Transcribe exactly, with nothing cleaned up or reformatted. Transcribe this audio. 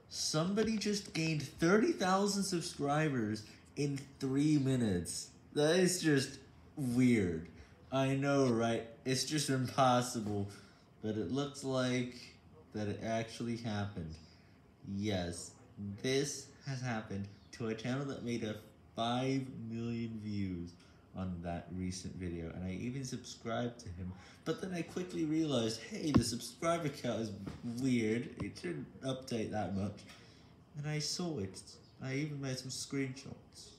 Somebody just gained thirty thousand subscribers in three minutes. That is just weird. I know, right? It's just impossible. But it looks like that it actually happened. Yes, this has happened to a channel that made a five million views on that recent video, and I even subscribed to him, but then I quickly realized, hey, the subscriber count is weird, it shouldn't update that much, and I saw it. I even made some screenshots.